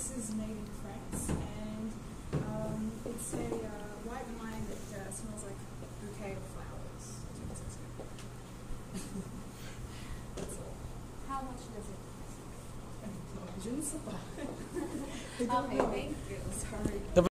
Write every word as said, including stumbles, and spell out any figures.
this is made in France, and um, it's a uh, white wine that uh, smells like a bouquet of flowers. That's all. How much does it cost? Je ne sais pas. I don't Okay, know. thank you. Sorry. The